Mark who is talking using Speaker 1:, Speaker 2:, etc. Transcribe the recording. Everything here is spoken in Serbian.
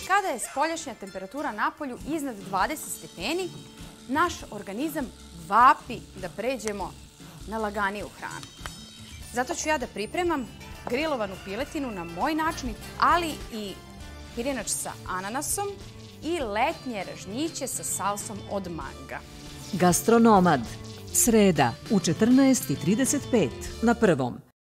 Speaker 1: Kada je spoljašnja temperatura napolju iznad 20 stepeni, naš organizam vapi da pređemo na laganiju hranu. Zato ću ja da pripremam grilovanu piletinu na moj način, ali i pirinač sa ananasom i letnje ražnjiće sa salsom od manga.
Speaker 2: Gastronomad. Sreda u 14:35 na Prvom.